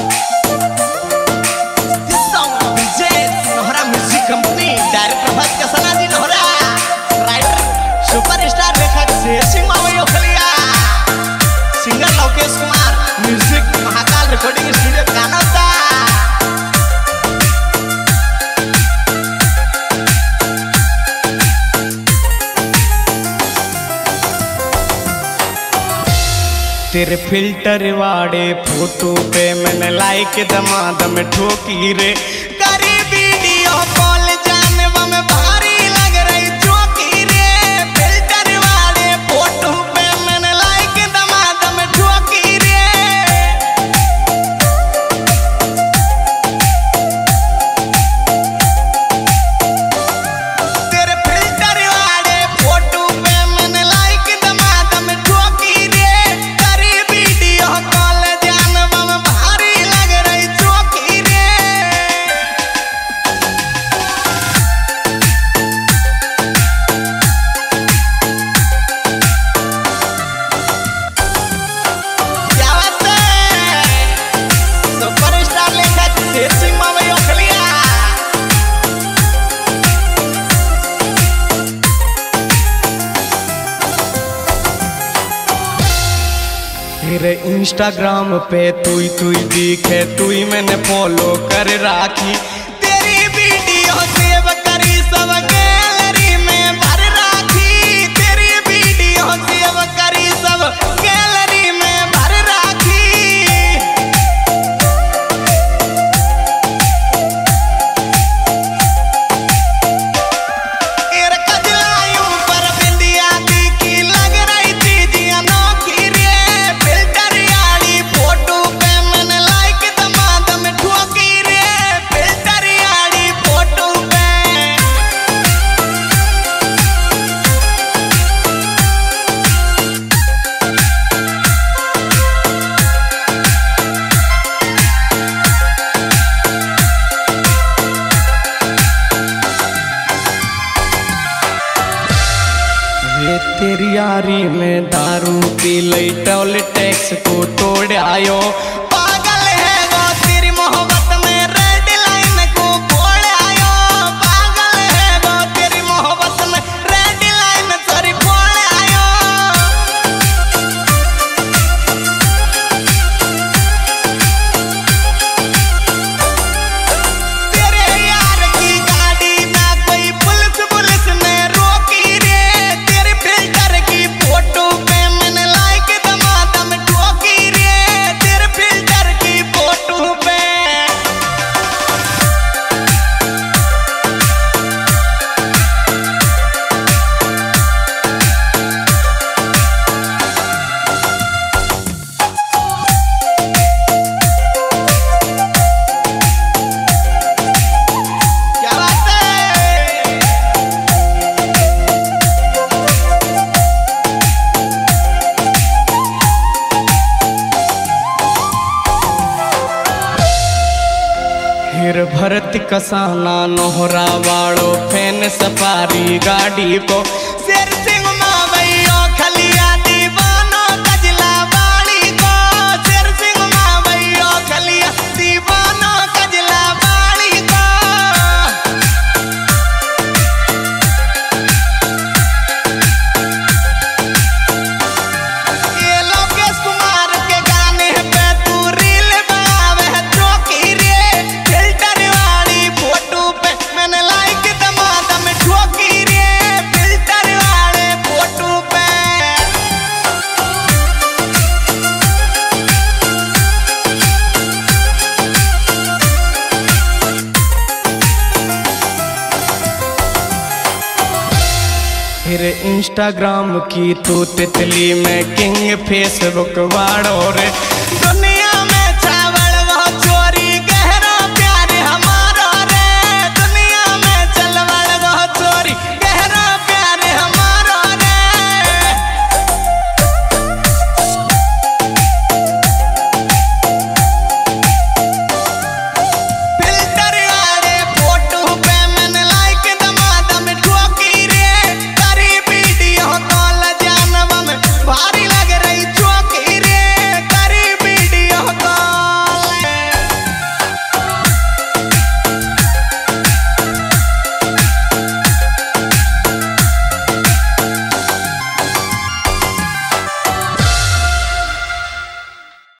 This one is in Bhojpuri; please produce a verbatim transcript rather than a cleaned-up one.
Recording studio कानौता। तेरे फिल्टर वाड़े फोटो पे मैंने लाइक दमादम ठोकी रे, करी वीडियो कॉल जानवा में भारी लग रही चौकी रे। फिल्टर वाड़े फोटो पे मैंने लाइक दमादम ठोकी रे। तेरे फिल्टर वाड़े फोटो पे मैंने लाइक दमादम ठोकी रे, तेरे इंस्टाग्राम पे तुई तुई दिखे, तुई मैंने फॉलो कर राखी। तेरी वीडियो सेव करी सब गैलरी में भर राखी। तेरी वीडियो सेव करी सब गैलरी में भर राखी। तेरे कजलायूं पर बिंदिया दिखी, लग रही चीज़ अनोखी रे। तेरी यारी में दारू पी लई, टोल टैक्स को तोड़ आयो। पागल है वो तेरी मोहब्बत में, रेड लाइन को फोड़ आयो। पागल है वो तेरी मोहब्बत में, रेड लाइन सॉरी फोड़ आयो। तेरे यार की गाड़ी ना कोई पुलिस पुलिस ने रोकी रे। फिल्टर की फोटो पे मैंने लाइक दमादम ठोकी रे। तेरे फिल्टर की फोटो पे क्या बात है। फिर भरत कसाना नोहरा वाड़ो फैन सफारी गाड़ी को। शेर सिंह मावैयो खलिया दीवानो कजला वाली को। शेर सिंह मावैयो खलिया दीवानो कजला वाली को। ये लोकेश कुमार के गाने पे तू रील बनावे है चौकी रे। फिल्टर वाली फोटो पे मैंने लाइक दमादम ठोकी रे। फिल्टर वाले फोटो पे फिर इंस्टाग्राम की तू तितली में किंग, फेसबुक वाड़ो रे।